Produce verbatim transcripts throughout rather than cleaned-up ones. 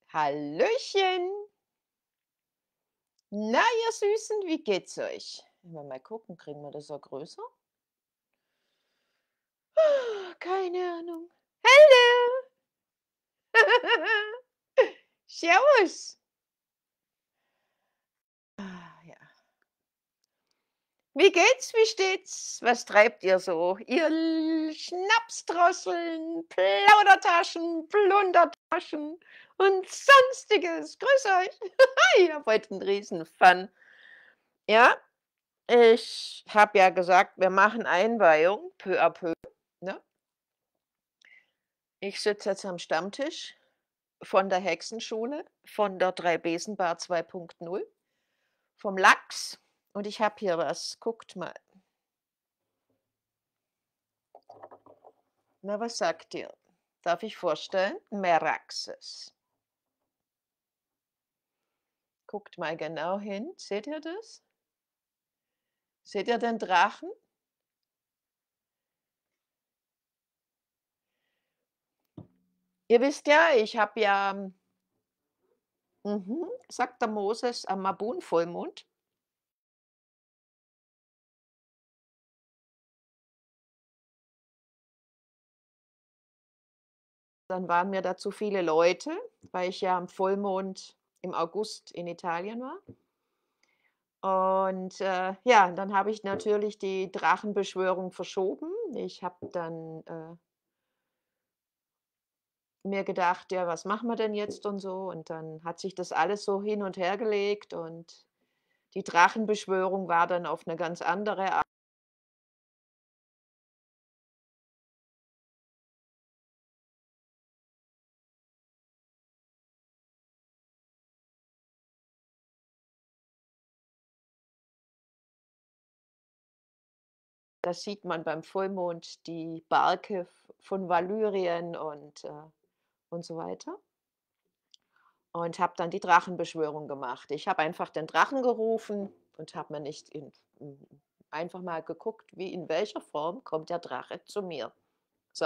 Hallöchen. Na, ihr Süßen, wie geht's euch? Wollen wir mal gucken, kriegen wir das auch größer? Ah, keine Ahnung. Hallo. Servus. Ah, ja. Wie geht's? Wie steht's? Was treibt ihr so? Ihr L Schnapsdrosseln, Plaudertaschen, Plundertaschen und Sonstiges. Grüß euch. Ich habe heute 'n riesen Fun. Ja, ich habe ja gesagt, wir machen Einweihung peu à peu, ne? Ich sitze jetzt am Stammtisch von der Hexenschule, von der Drei-Besen-Bar zwei Punkt null, vom Lachs und ich habe hier was. Guckt mal. Na, was sagt ihr? Darf ich vorstellen? Meraxes. Guckt mal genau hin. Seht ihr das? Seht ihr den Drachen? Ihr wisst ja, ich habe ja mhm, sagt der Moses am Mabun-Vollmond. Dann waren mir da zu viele Leute, weil ich ja am Vollmond im August in Italien war. Und, äh, ja, dann habe ich natürlich die Drachenbeschwörung verschoben. Ich habe dann, äh mir gedacht: „Ja, was machen wir denn jetzt?“ und so. Und dann hat sich das alles so hin und her gelegt und die Drachenbeschwörung war dann auf 'ne ganz andere Ar Da sieht man beim Vollmond die Barke v von Valyrien und, äh und so weiter. Und habe dann die Drachenbeschwörung gemacht. Ich habe einfach den Drachen gerufen und habe mir nicht in hm, einfach mal geguckt, wie in welcher Form kommt der Drache zu mir. So.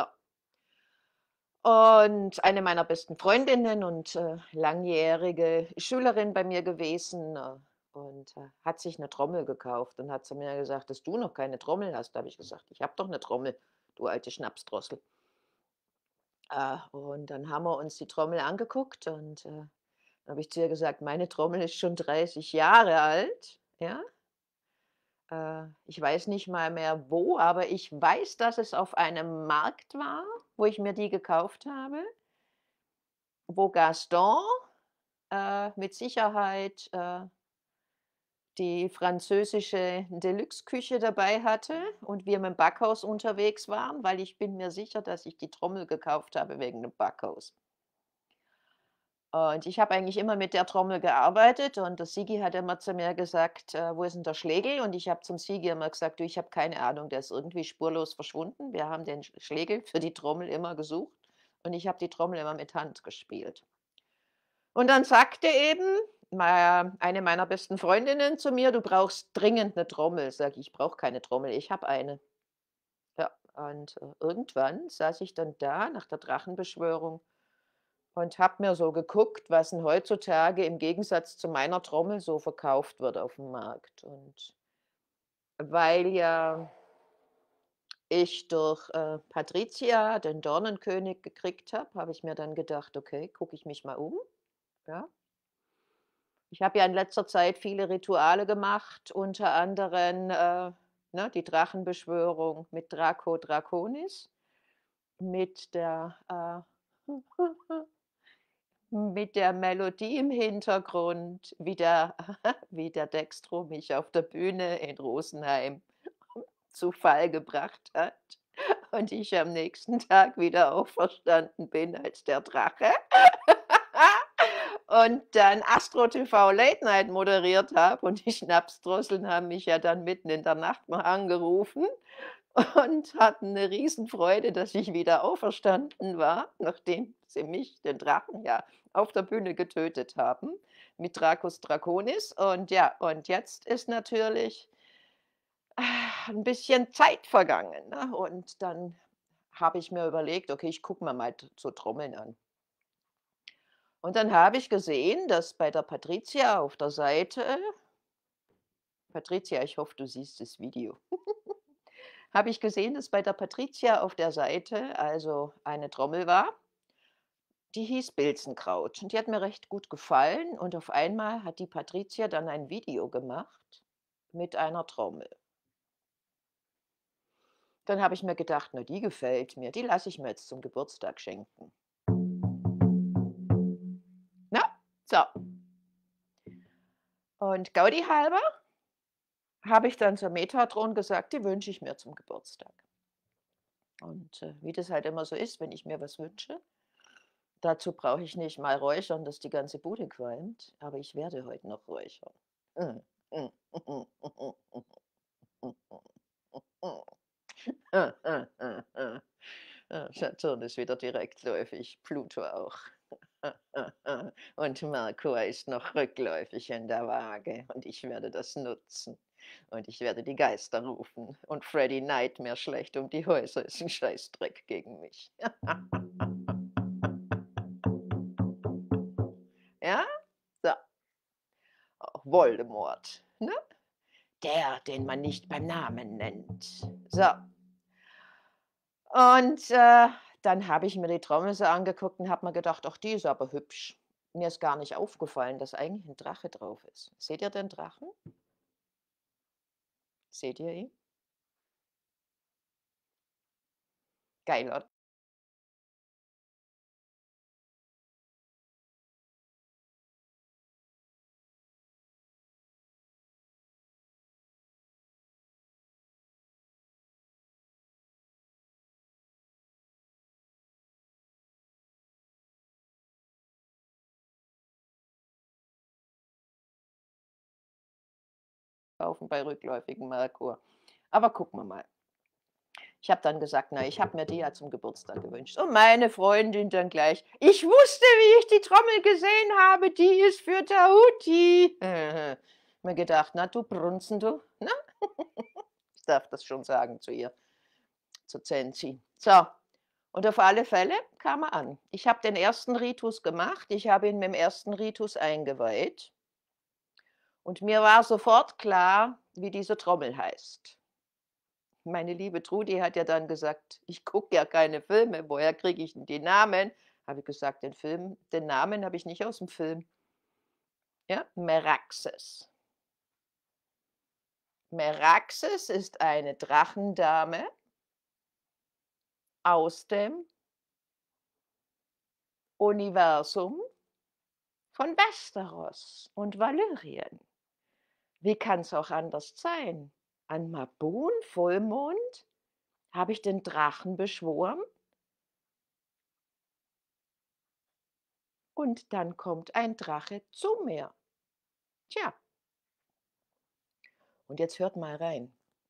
Und eine meiner besten Freundinnen und, äh, langjährige Schülerin bei mir gewesen, äh, und, äh, hat sich 'ne Trommel gekauft und hat zu mir gesagt: „Dass du noch keine Trommel hast.“ Da habe ich gesagt: „Ich habe doch 'ne Trommel, du alte Schnapsdrossel.“ Äh, und dann haben wir uns die Trommel angeguckt und, äh, habe ich zu ihr gesagt: „Meine Trommel ist schon dreißig Jahre alt, ja?“ Äh, ich weiß nicht mal mehr wo, aber ich weiß, dass es auf einem Markt war, wo ich mir die gekauft habe wo Gaston, äh, mit Sicherheit, äh die französische Deluxe-Küche dabei hatte und wir mit'm Backhaus unterwegs waren, weil ich bin mir sicher, dass ich die Trommel gekauft habe wegen dem Backhaus. Und ich habe eigentlich immer mit der Trommel gearbeitet und der Sigi hat immer zu mir gesagt: „Äh, wo ist 'n der Schlegel?“ Und ich habe zum Sigi immer gesagt: „Du, ich habe keine Ahnung, der ist irgendwie spurlos verschwunden.“ Wir haben den Sch Schlegel für die Trommel immer gesucht und ich habe die Trommel immer mit Hand gespielt. Und dann sagte eben ma eine meiner besten Freundinnen zu mir: „Du brauchst dringend 'ne Trommel.“ Sage ich: „Ich brauche keine Trommel, ich habe eine.“ Ja, und, äh, irgendwann saß ich dann da nach der Drachenbeschwörung und habe mir so geguckt, was 'n heutzutage im Gegensatz zu meiner Trommel so verkauft wird aufm Markt. Und weil ja ich durch, äh, Patricia den Dornenkönig gekriegt habe, habe ich mir dann gedacht: „Okay, gucke ich mich mal um“, ja? Ich habe ja in letzter Zeit viele Rituale gemacht, unter anderem, äh, ne, die Drachenbeschwörung mit Draco Draconis, mit der, äh mit der Melodie im Hintergrund, wie der wie der Dextro mich auf der Bühne in Rosenheim zu Fall gebracht hat und ich am nächsten Tag wieder auferstanden bin als der Drache und dann Astro TV Late Night moderiert habe und die Schnapsdrosseln haben mich ja dann mitten in der Nacht noch angerufen und hatten 'ne Riesenfreude, dass ich wieder auferstanden war, nachdem sie mich, den Drachen, ja auf der Bühne getötet haben mit Dracus Draconis. Und ja, und jetzt ist natürlich 'n bisschen Zeit vergangen, ne? Und dann habe ich mir überlegt: „Okay, ich gucke mir mal t so Trommeln an.“ Und dann habe ich gesehen, dass bei der Patricia auf der Seite Patricia, ich hoffe, du siehst das Video. Habe ich gesehen, dass bei der Patricia auf der Seite also eine Trommel war, die hieß Bilzenkraut und die hat mir recht gut gefallen und auf einmal hat die Patricia dann ein Video gemacht mit einer Trommel. Dann habe ich mir gedacht: „Na, die gefällt mir, die lasse ich mir jetzt zum Geburtstag schenken.“ Na, so. Und Gaudi halber habe ich dann zur Metatron gesagt, die wünsche ich mir zum Geburtstag. Und, äh, wie das halt immer so ist, wenn ich mir was wünsche, dazu brauche ich nicht mal räuchern, dass die ganze Bude qualmt, aber ich werde heute noch räuchern. Saturn ist wieder direktläufig, Pluto auch. Und Merkur ist noch rückläufig in der Waage und ich werde das nutzen. Und ich werde die Geister rufen und Freddy Nightmare schlecht um die Häuser ist 'n Scheißdreck gegen mich. Ja? So. Auch Voldemort, ne? Der, den man nicht beim Namen nennt. So. Und, äh, dann habe ich mir die Trommel so angeguckt und habe mir gedacht: „Ach, die ist aber hübsch.“ Mir ist gar nicht aufgefallen, dass eigentlich 'n Drache drauf ist. Seht ihr den Drachen? Seht ihr ihn? Geil, oder? Kaufen bei rückläufigem Merkur. Aber gucken wir mal. Ich habe dann gesagt: „Na, ich habe mir die ja zum Geburtstag gewünscht.“ Und meine Freundin dann gleich: „Ich wusste, wie ich die Trommel gesehen habe, die ist für Tahuti.“ Mir gedacht: „Na, du Brunzen, du, ne?“ Ich darf das schon sagen zu ihr, zu Zenzi. So, und auf alle Fälle kam er an. Ich habe den ersten Ritus gemacht. Ich habe ihn mit dem ersten Ritus eingeweiht. Und mir war sofort klar, wie diese Trommel heißt. Meine liebe Trudi hat ja dann gesagt: „Ich gucke ja keine Filme, woher kriege ich denn die Namen?“ Habe ich gesagt: „Den Film den Namen habe ich nicht aus'm Film.“ Ja, Meraxes. Meraxes ist eine Drachendame aus dem Universum von Westeros und Valyrien. Wie kann's auch anders sein? An Mabun, Vollmond, habe ich den Drachen beschworen und dann kommt ein Drache zu mir. Tja. Und jetzt hört mal rein.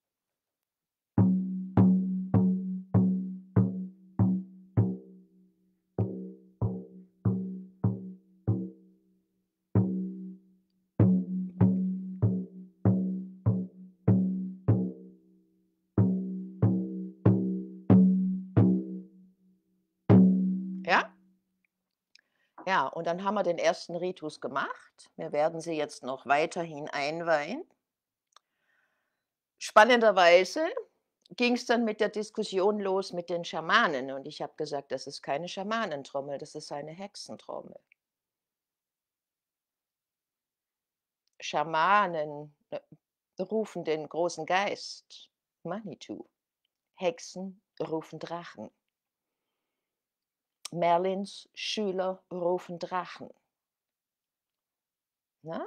Ja? Ja, und dann haben wir den ersten Ritus gemacht. Wir werden sie jetzt noch weiterhin einweihen. Spannenderweise ging's dann mit der Diskussion los mit den Schamanen und ich habe gesagt: „Das ist keine Schamanentrommel, das ist eine Hexentrommel.“ Schamanen, äh, rufen den großen Geist, Manitou. Hexen rufen Drachen. Merlins Schüler rufen Drachen. Ne?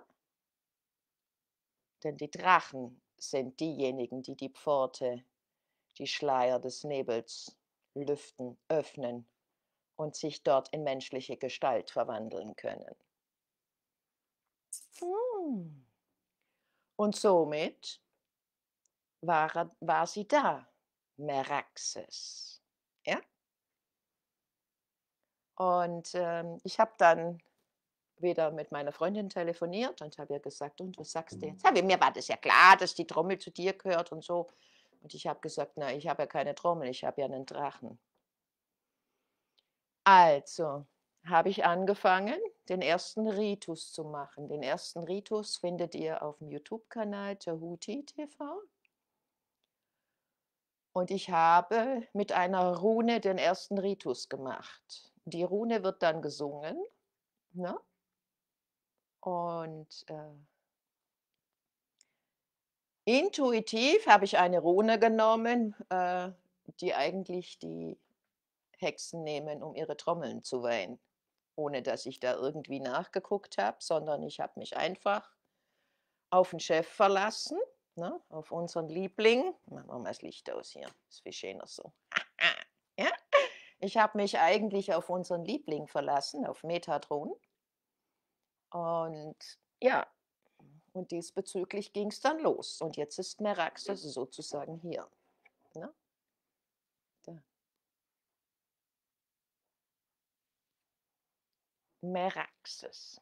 Denn die Drachen sind diejenigen, die die Pforte, die Schleier des Nebels lüften, öffnen und sich dort in menschliche Gestalt verwandeln können. Hm. Und somit war er war sie da, Meraxes, ja? Und, ähm, ich habe dann wieder mit meiner Freundin telefoniert und habe ihr gesagt: „Und was sagst du jetzt?“ Ja, mir war das ja klar, dass die Trommel zu dir gehört und so. Und ich habe gesagt: „Na, ich habe ja keine Trommel, ich habe ja 'nen Drachen.“ Also, habe ich angefangen, den ersten Ritus zu machen. Den ersten Ritus findet ihr auf dem YouTube-Kanal Tahuti T V. Und ich habe mit einer Rune den ersten Ritus gemacht. Die Rune wird dann gesungen, ne? Und äh, intuitiv habe ich eine Rune genommen, äh, die eigentlich die Hexen nehmen, um ihre Trommeln zu weihen. Ohne dass ich da irgendwie nachgeguckt habe, sondern ich habe mich einfach auf den Chef verlassen, ne, auf unseren Liebling. Machen wir mal das Licht aus hier, ist viel schöner so. Ja? Ich habe mich eigentlich auf unseren Liebling verlassen, auf Metatron. Und ja, und diesbezüglich ging es dann los. Und jetzt ist Meraxes sozusagen hier. Ne? Da. Meraxes.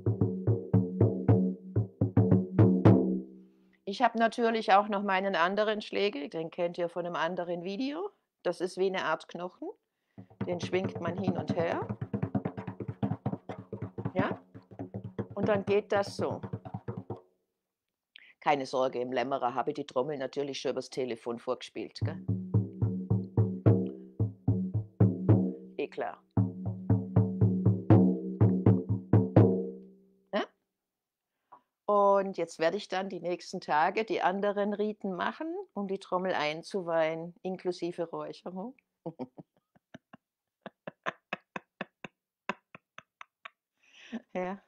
Ich habe natürlich auch noch meinen anderen Schlägel, den kennt ihr von einem anderen Video. Das ist wie eine Art Knochen. Den schwingt man hin und her. Ja? Und dann geht das so. Keine Sorge, im Lämmerer habe ich die Trommel natürlich schon übers Telefon vorgespielt. Gell? Eh klar. Ja? Und jetzt werde ich dann die nächsten Tage die anderen Riten machen, um die Trommel einzuweihen, inklusive Räucherung. Ja.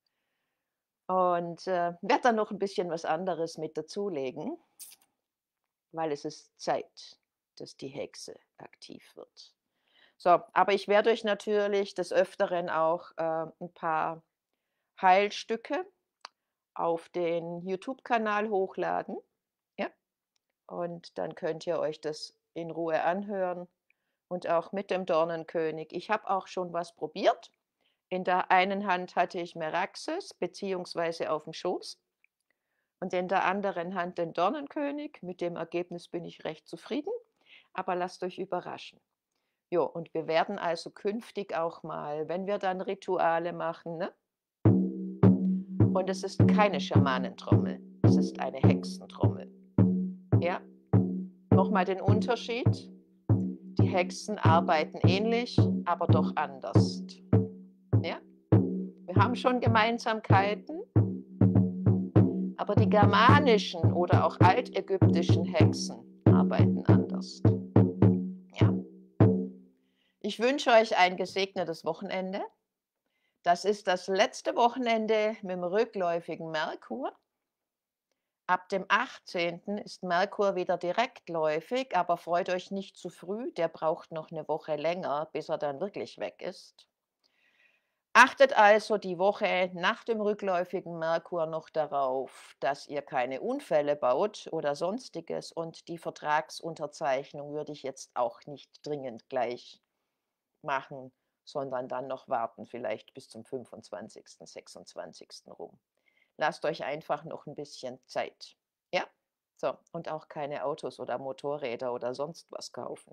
Und äh, werde dann noch ein bisschen was anderes mit dazulegen, weil es ist Zeit, dass die Hexe aktiv wird. So, aber ich werde euch natürlich des Öfteren auch äh, ein paar Heilstücke auf den YouTube-Kanal hochladen. Ja? Und dann könnt ihr euch das in Ruhe anhören und auch mit dem Dornenkönig. Ich habe auch schon was probiert. In der einen Hand hatte ich Meraxes, beziehungsweise auf dem Schoß. Und in der anderen Hand den Dornenkönig. Mit dem Ergebnis bin ich recht zufrieden. Aber lasst euch überraschen. Jo, und wir werden also künftig auch mal, wenn wir dann Rituale machen, ne? Und es ist keine Schamanentrommel, es ist eine Hexentrommel. Ja, nochmal den Unterschied. Die Hexen arbeiten ähnlich, aber doch anders. Ja, wir haben schon Gemeinsamkeiten, aber die germanischen oder auch altägyptischen Hexen arbeiten anders. Ja. Ich wünsche euch ein gesegnetes Wochenende. Das ist das letzte Wochenende mit dem rückläufigen Merkur. Ab dem achtzehnten ist Merkur wieder direktläufig, aber freut euch nicht zu früh, der braucht noch eine Woche länger, bis er dann wirklich weg ist. Achtet also die Woche nach dem rückläufigen Merkur noch darauf, dass ihr keine Unfälle baut oder sonstiges, und die Vertragsunterzeichnung würde ich jetzt auch nicht dringend gleich machen, sondern dann noch warten, vielleicht bis zum fünfundzwanzigsten, sechsundzwanzigsten rum. Lasst euch einfach noch ein bisschen Zeit. Ja? So, und auch keine Autos oder Motorräder oder sonst was kaufen.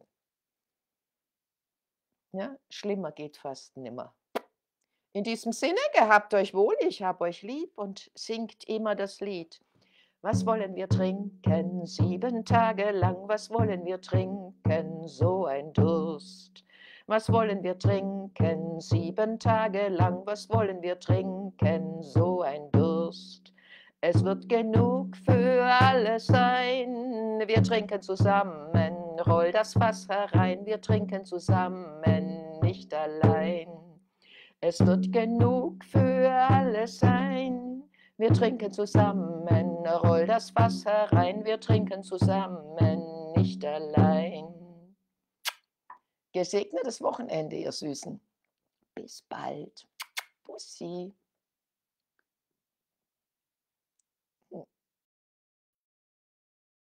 Ja? Schlimmer geht fast nimmer. In diesem Sinne, gehabt euch wohl, ich hab euch lieb, und singt immer das Lied. Was wollen wir trinken, sieben Tage lang, was wollen wir trinken, so ein Durst. Was wollen wir trinken, sieben Tage lang, was wollen wir trinken, so ein Durst. Es wird genug für alle sein, wir trinken zusammen, roll das Fass herein, wir trinken zusammen, nicht allein. Es wird genug für alle sein, wir trinken zusammen, roll das Fass herein, wir trinken zusammen, nicht allein. Gesegnetes Wochenende, ihr Süßen. Bis bald. Bussi.